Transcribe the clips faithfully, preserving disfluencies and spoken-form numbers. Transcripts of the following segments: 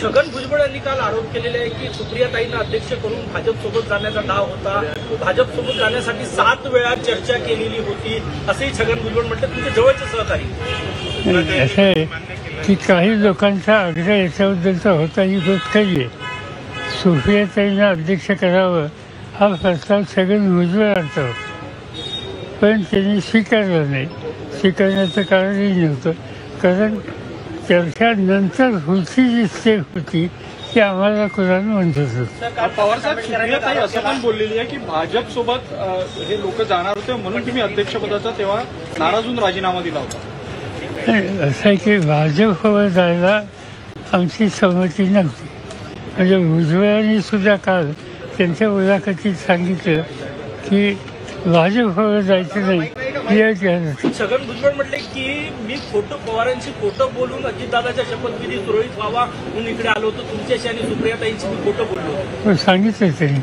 छगन भुजबळ यांनी काल आरोप केलेले आहे की सुप्रियाताईंना अध्यक्ष करून भाजपसोबत जाण्याचा डाव होता, भाजपसोबत जाण्यासाठी सात वेळा चर्चा केलेली होती असेही छगन भुजबळ म्हटलं. तुमचे जवळचे सहकारी. असं आहे की काही लोकांचा आग्रह याच्याबद्दलचा होता, ही गोष्ट खरी आहे. सुप्रियाताईंना अध्यक्ष करावं हा प्रस्ताव छगन भुजबळ आणता होता, पण त्यांनी स्वीकारला नाही. स्वीकारण्याचं कारणही नव्हतं, कारण चर्चानंतर पुढची जी स्टेप होती ती आम्हाला कुणाला म्हणत होतं. पवार साहेब, सुप्रियाताई असं पण बोललेली आहे की भाजप सोबत हे लोक जाणार होते म्हणून तुम्ही अध्यक्षपदाचा तेव्हा नाराज होऊन राजीनामा दिला होता. असं आहे की भाजपवर जायला आमची संमती नव्हती. म्हणजे भुजबळांनी सुद्धा काल त्यांच्या मुलाखतीत सांगितलं की भाजपवर जायचं नाही. छगन भुजबळ म्हटले की मी खोटं पवारांशी खोटं बोलून अजितदादाच्या शपथविधी सुरळीत व्हावा म्हणून इकडे आलो होतो तुमच्याशी आणि सुप्रियाताईंशी मी खोटं बोललो. सांगितलं त्यांनी.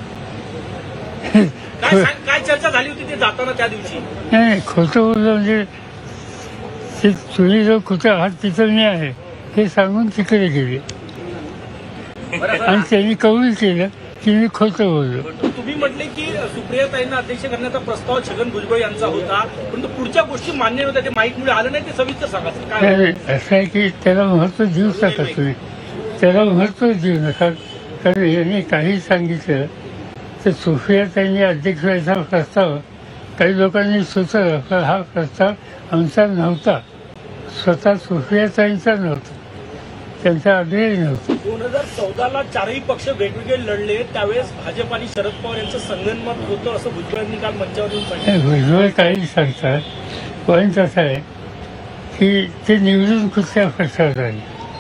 काय चर्चा झाली होती ते जाताना त्या दिवशी? नाही, खोटं बोललं म्हणजे तुम्ही जो कुठं आहात तिथं मी आहे हे सांगून तिकडे गेले आणि त्यांनी कबूल केलं की मी खोटं बोललो. तुम्ही म्हटले की सुप्रियाताईंना अध्यक्ष करण्याचा प्रस्ताव छगन भुजबळ यांचा होता, परंतु पुढच्या गोष्टी मान्य नव्हत्या, ते माईकमुळे आलं नाही. ते सविस्तर सांगा काय. असं आहे की त्याला महत्त्व देऊ नका तुम्ही, त्याला महत्त्व देऊ नका. कारण यांनी काही सांगितलं तर सुप्रियाताईंनी अध्यक्ष व्हायचा प्रस्ताव काही लोकांनी सुचवला, पण हा प्रस्ताव आमचा नव्हता, स्वतः सुप्रियाताईंचा नव्हता, त्यांचा आग्रह नव्हता. दोन हजार चौदाला चारही पक्ष वेगवेगळे लढले, त्यावेळेस भाजप आणि शरद पवार यांचं संगनमत होतं असं भुजबळांनी काल मंचावर येऊन सांगितलं. भुजबळ काही सांगतात, पण असं आहे की ते निवडून कुठल्या पक्षात आले,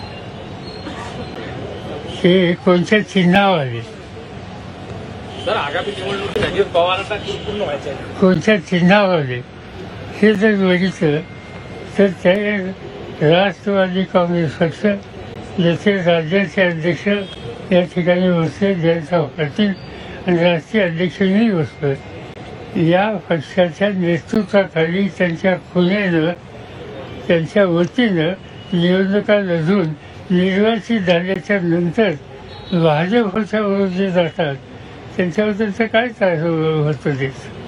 ते कोणत्या चिन्हावर आले, सर आगामी निवडणुकीत अजित पवारांचा पूर्ण व्हायचा आहे, कोणत्या चिन्हावर आले हे जर बघितलं तर ते राष्ट्रवादी काँग्रेस पक्ष ज्याचे राज्याचे अध्यक्ष या ठिकाणी बसले, जयंत पाटील, आणि राष्ट्रीय अध्यक्ष मी बसलो. या पक्षाच्या नेतृत्वाखाली त्यांच्या खुनेनं त्यांच्या वतीनं निवडणुका लढून निर्वाचित झाल्याच्या नंतर भाजपच्या विरोधी जातात, त्यांच्याबद्दलचं काय होतं ते.